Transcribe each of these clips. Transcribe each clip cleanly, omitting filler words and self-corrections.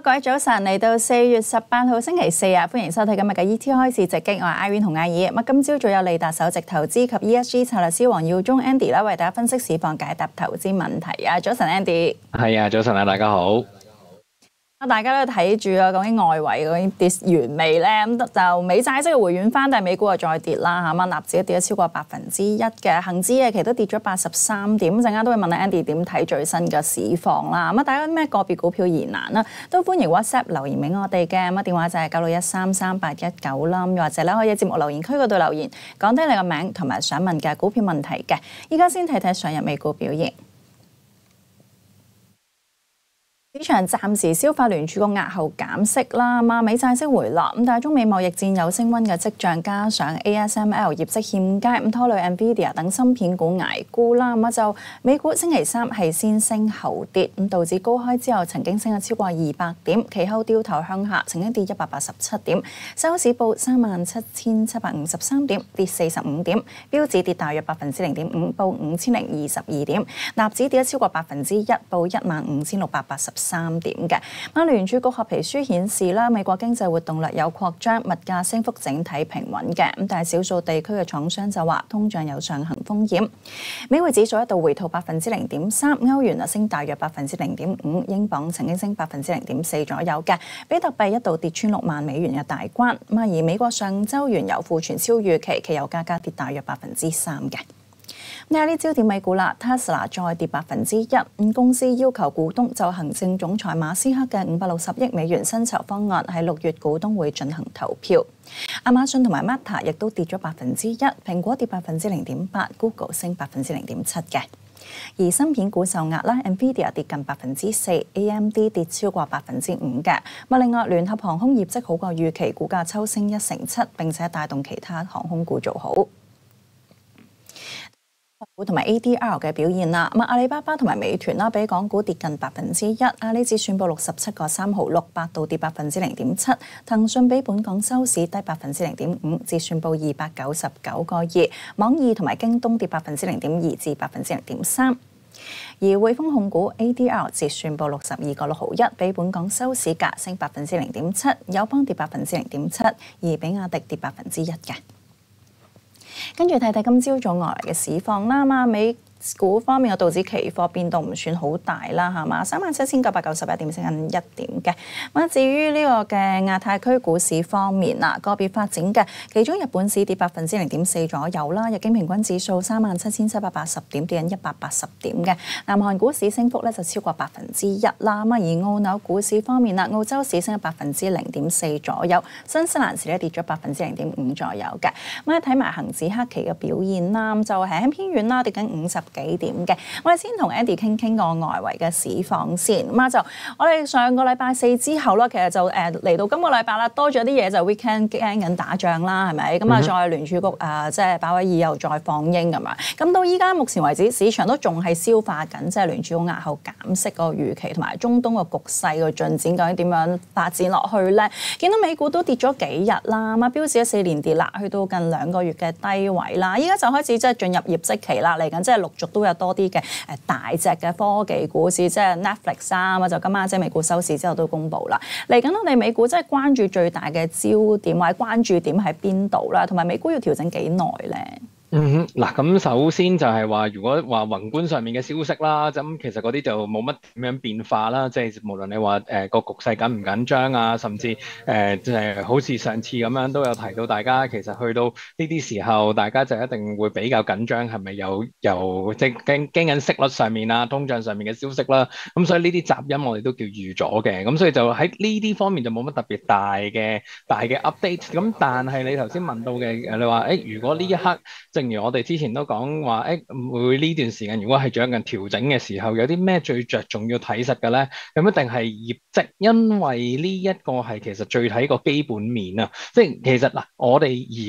各位早晨，嚟到4月18號星期四啊，歡迎收睇今日嘅 ET 開市直擊，我係 Irene 同阿爾。今朝早有利達首席投資及 ESG 策略師黃耀忠 Andy 啦，為大家分析市況，解答投資問題啊。早晨 Andy。 係啊，早晨啊，大家好。 大家都睇住啊，究竟外圍究竟跌完未咧？咁就美債息嘅回軟翻，但係美股又再跌啦嚇。納指跌咗超過1%嘅，恆指其實都跌咗83點。陣間都會問阿 Andy 點睇最新嘅市況啦。大家有咩個別股票疑難啦，都歡迎 WhatsApp 留言俾我哋嘅。電話就係961333819啦。又或者咧可以喺節目留言區嗰度留言，講低你個名同埋想問嘅股票問題嘅。依家先睇睇上日美股表現。市場暫時消化聯儲局押後減息啦，美債息回落，但係中美貿易戰有升溫嘅跡象，加上 ASML 業績欠佳，拖累 Nvidia 等芯片股捱沽啦。就美股星期三係先升後跌，道指高開之後曾經升咗超過200點，其後掉頭向下，曾經跌187點，收市報37,753點，跌45點。標指跌大約0.5%，報5,022點。納指跌咗超過1%，報15,683點嘅。聯儲局合皮書顯示啦，美國經濟活動略有擴張，物價升幅整體平穩嘅。但係少數地區嘅廠商就話通脹有上行風險。美匯指數一度回吐0.3%，歐元升大約0.5%，英鎊曾經升0.4%左右嘅。比特幣一度跌穿6萬美元嘅大關。而美國上週原油庫存超預期，期油價格跌大約3%嘅。睇下呢焦點美股啦 ，Tesla 再跌1%，公司要求股東就行政總裁馬斯克嘅560億美元薪酬方案喺6月股東會進行投票。亞馬遜同埋 Meta 亦都跌咗1%，蘋果跌0.8%，Google 升0.7%嘅。而芯片股受壓啦 ，Nvidia 跌近4%，AMD 跌超過5%嘅。另外聯合航空業績好過預期，股價抽升1成7，並且帶動其他航空股做好。股同埋 ADR 嘅表現啦，阿里巴巴同埋美團啦，比港股跌近1%，阿里指宣布67.3毫6，百度跌0.7%，騰訊比本港收市低0.5%，至宣布299.2，網易同埋京東跌0.2%至0.3%。而匯豐控股 ADR 折宣布62.6毫1，比本港收市價升0.7%，友邦跌0.7%，而比亞迪跌1%嘅。跟住睇睇今朝早外圍嘅市況啦，美股方面嘅道指期貨變動唔算好大啦，係嘛？37,991點升緊1點嘅。至於呢個嘅亞太區股市方面啦，個別發展嘅，其中日本市跌0.4%左右啦，日經平均指數37,780點，跌緊180點嘅。南韓股市升幅咧就超過1%啦。而澳紐股市方面啦，澳洲市升咗0.4%左右，新西蘭市咧跌咗0.5%左右嘅。睇埋恒指黑期嘅表現啦，就係輕偏軟啦，跌緊50幾點嘅。我哋先同 Andy 傾個外圍嘅市況先。就我哋上個禮拜4之後啦，其實就嚟到今個禮拜啦，多咗啲嘢就 weekend 驚緊打仗啦，係咪？再聯儲局即係鮑威爾又再放鷹咁樣。咁到依家目前為止，市場都仲係消化緊，即係聯儲局押後減息個預期，同埋中東個局勢個進展究竟點樣發展落去咧？見到美股都跌咗幾日啦，標指咗4連跌啦，去到近2個月嘅低位啦。依家就開始即係進入業績期啦，嚟緊即係陸續都有多啲嘅大隻嘅科技股市，即係 Netflix 啊，就今晚即係美股收市之後都公布啦。嚟緊我哋美股即係關注最大嘅焦點或者關注點喺邊度啦，同埋美股要調整幾耐咧？ 嗱，咁首先就係話，如果話宏觀上面嘅消息啦，咁其實嗰啲就冇乜點樣變化啦。即係無論你話個局勢緊唔緊張啊，甚至即係好似上次咁樣都有提到，大家其實去到呢啲時候，大家就一定會比較緊張，係咪有即係驚緊息率上面啊、通脹上面嘅消息啦。咁所以呢啲雜音我哋都叫預咗嘅。咁所以就喺呢啲方面就冇乜特別大嘅 update。咁但係你頭先問到嘅你話如果呢一刻正如我哋之前都講話，會呢段時間如果係做緊調整嘅時候，有啲咩最着重要睇實嘅咧？咁一定係業績，因為呢一個係其實最睇個基本面啊。即係其實嗱，我哋而家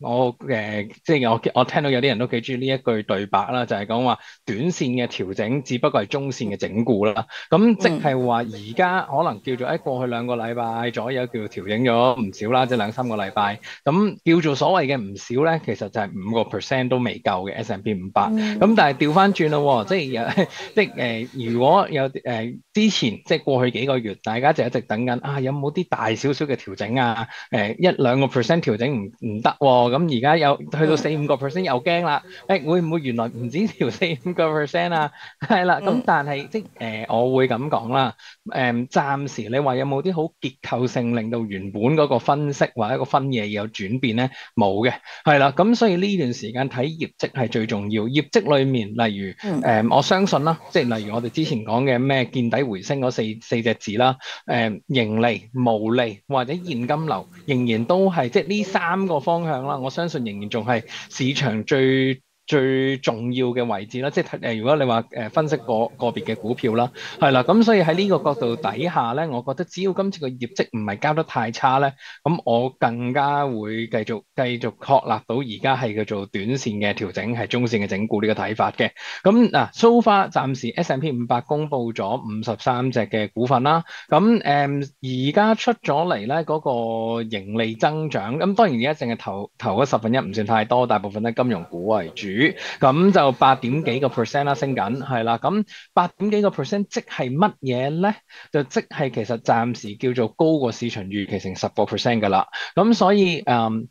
即係我聽到有啲人都幾中意呢一句對白啦，就係講話短線嘅調整只不過係中線嘅整固啦。咁即係話而家可能叫做過去2個禮拜左右叫做調整咗唔少啦，即係2、3個禮拜。咁叫做所謂嘅唔少咧，其實就係5%都未夠嘅 S&P 500。咁但係調翻轉咯，即係如果有之前即係過去幾個月，大家就一直等緊有冇啲大少少嘅調整啊？1-2% 調整唔得喎，咁而家有去到4-5%又驚啦。會唔會原來唔止調4-5% 啊？係啦，咁但係我會咁講啦。暫時你話有冇啲好結構性令到原本嗰個分析或者個分野有轉變咧？冇嘅，係啦。咁所以呢段時間睇業績係最重要。業績裡面，例如我相信啦，即係例如我哋之前講嘅咩見底回升嗰四隻字啦，盈利、毛利或者現金流仍然都係即係呢3個方向啦。我相信仍然仲係市場最重要嘅位置啦，即係如果你話分析個別嘅股票啦，係啦，咁所以喺呢個角度底下咧，我覺得只要今次個業績唔係交得太差咧，咁我更加會繼續確立到而家係叫做短線嘅調整，係中線嘅整固呢個睇法嘅。咁嗱，so far 暫時 S&P 500公布咗53隻嘅股份啦，咁而家出咗嚟咧嗰個盈利增長，咁當然而家淨係頭嗰1/10唔算太多，大部分都係金融股為主。咁就8點幾個 percent 啦，升緊係啦。咁8點幾個 percent 即係乜嘢咧？就即係其實暫時叫做高過市場預期成10% 㗎啦。咁所以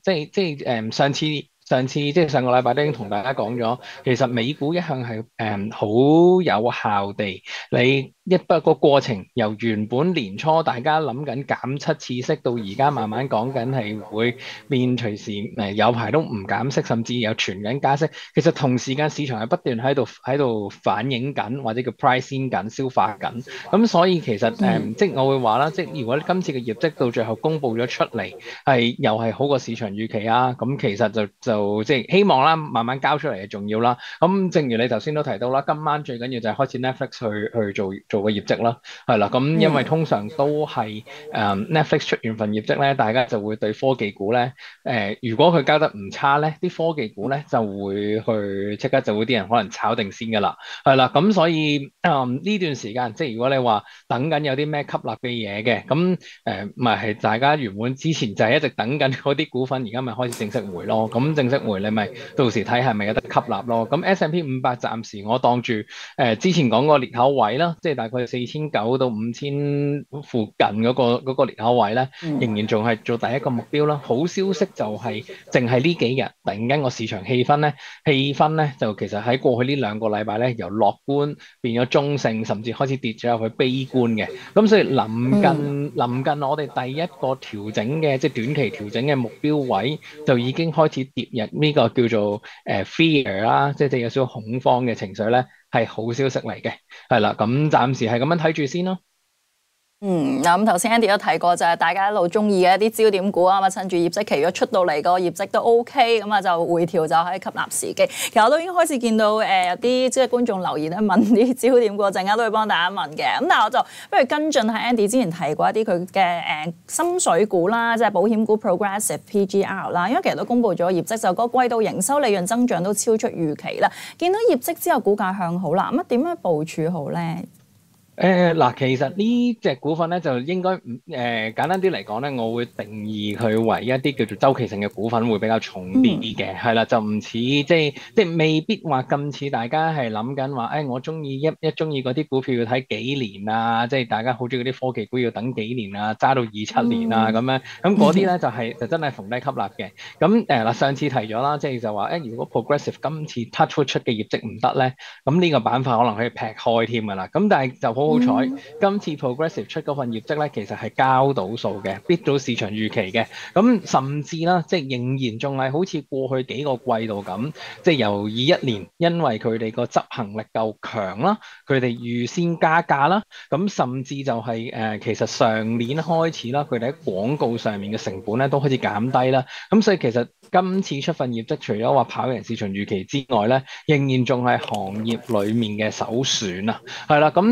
上次即係上個禮拜都已經同大家講咗，其實美股一向係好有效地，你個過程由原本年初大家諗緊減7次息，到而家慢慢講緊係會變隨時有排都唔減息，甚至有傳緊加息。其實同時間市場係不斷喺度反映緊，或者叫 pricing 緊、消化緊。咁所以其實即係我會話啦，即係如果今次嘅業績到最後公佈咗出嚟，又係好過市場預期啊，咁其實就即係希望啦，慢慢交出嚟係重要啦。咁正如你頭先都提到啦，今晚最緊要就係開始 Netflix 去做個業績啦，係啦。咁因為通常都係Netflix 出完份業績咧，大家就會對科技股咧如果佢交得唔差咧，啲科技股咧就會即刻就會啲人可能炒定先㗎啦，係啦。咁所以呢段時間即係如果你話等緊有啲咩吸納嘅嘢嘅，咁咪係大家原本之前就係一直等緊嗰啲股份，而家咪開始正式回咯。咁正式回你咪到時睇係咪有得吸納咯。咁 S&P 500暫時我當住之前講個裂口位啦，即係大概4,900到5,000附近嗰個裂口位咧，仍然仲係做第一個目標啦。好消息就係淨係呢幾日突然間個市場氣氛咧就其實喺過去呢2個禮拜咧由樂觀變咗中性，甚至開始跌咗入去悲觀嘅。咁所以臨近我哋第一個調整嘅即係短期調整嘅目標位，就已經開始跌入呢個叫做fear 啦，即係有少少恐慌嘅情緒咧，係好消息嚟嘅，係啦。咁暫時係咁樣睇住先咯。 咁頭先 Andy 都提過就係大家一路中意嘅一啲焦點股啊嘛，趁住業績期如果出到嚟個業績都 OK，咁啊就回調就可以吸納時機。其實我都已經開始見到有啲即係觀眾留言咧問啲焦點股，陣間都會幫大家問嘅。咁但係我就不如跟進下 Andy 之前提過一啲佢嘅心水股啦，即係保險股 Progressive PGR 啦，因為其實都公布咗業績，就個季度營收利潤增長都超出預期啦。見到業績之後股價向好啦，咁點樣部署好咧？ 嗱，其實呢隻股份咧就應該簡單啲嚟講咧，我會定義佢為一啲叫做周期性嘅股份會比較重啲嘅，係啦，就唔似即係未必話咁似大家係諗緊話，我中意中意嗰啲股票要睇幾年啊，即係大家好中意嗰啲科技股要等幾年啊，揸到27年啊咁樣，咁嗰啲咧就真係逢低吸納嘅。咁嗱，上次提咗啦，即係就話如果 Progressive 今次 touch 出嘅業績唔得咧，咁呢個板塊可能可以劈開添㗎啦。咁但係就好彩，今次 Progressive 出嗰份業績咧，其實係交到數嘅，beat 到市場預期嘅。咁甚至啦，即係仍然仲係好似過去幾個季度咁，即係由21年，因為佢哋個執行力夠強啦，佢哋預先加價啦，咁甚至就係其實上年開始啦，佢哋喺廣告上面嘅成本咧都開始減低啦。咁所以其實今次出份業績，除咗話跑贏市場預期之外咧，仍然仲係行業裡面嘅首選啊。係啦，咁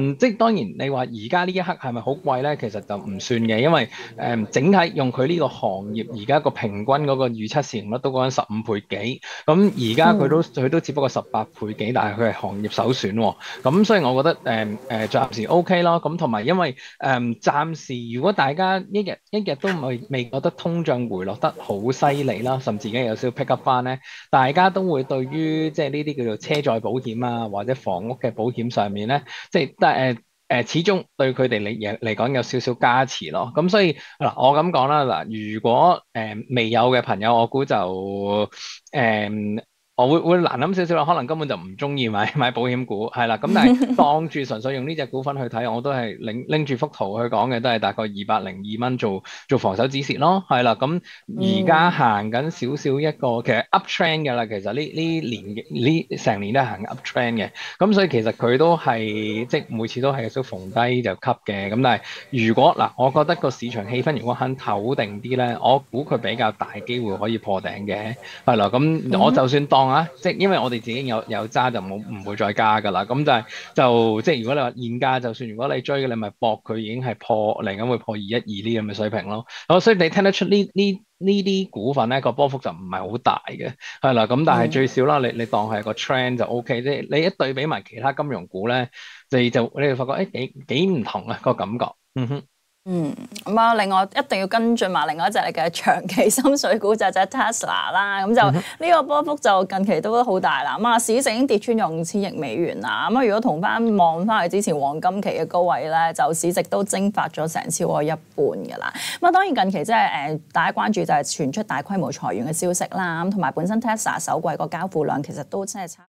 即係當然你話而家呢一刻係咪好貴咧？其實就唔算嘅，因為整體用佢呢個行業而家個平均嗰個預測市盈率都講緊15倍幾，咁而家佢都只不過18倍幾，但係佢係行業首選喎。咁所以我覺得暫時 OK 咯。咁同埋因為暫時如果大家一日都未覺得通脹回落得好犀利啦，甚至而家有少少 pick up 翻咧，大家都會對於即係呢啲叫做車載保險啊，或者房屋嘅保險上面咧，即係始終對佢哋嚟講有少少加持咯。咁所以嗱，我咁講啦，嗱，如果未有嘅朋友，我估就我會難諗少少啦，可能根本就唔中意買保險股，係啦。咁但係當住純粹用呢隻股份去睇，我都係拎住幅圖去講嘅，都係大概202蚊做防守止蝕咯，係啦。咁而家行緊少少一個其實 up trend 嘅啦，其實呢成年都係行 up trend 嘅。咁所以其實佢都係即係每次都係有少逢低就吸嘅。咁但係如果嗱，我覺得個市場氣氛如果肯唞定啲咧，我估佢比較大機會可以破頂嘅，係啦。咁我就算當即係因為我哋自己有揸就唔會再加㗎啦。咁就即係如果你話現價，就算如果你追嘅，你咪搏佢已經係嚟緊會破212呢咁嘅水平咯。所以你聽得出呢啲股份咧個波幅就唔係好大嘅，係啦。咁但係最少啦，你當係個 trend 就 OK。即係你一對比埋其他金融股咧，你就發覺幾唔同啊個感覺。 咁啊，另外一定要跟進埋另外一隻你嘅長期心水股就係 Tesla 啦。咁就呢個波幅就近期都好大啦。咁啊，市值已經跌穿咗5000億美元啦。咁啊，如果同望翻去之前黃金期嘅高位咧，就市值都蒸發咗成超過一半㗎啦。咁啊，當然近期即係大家關注就係傳出大規模裁員嘅消息啦。咁同埋本身 Tesla 首季個交付量其實都真係差。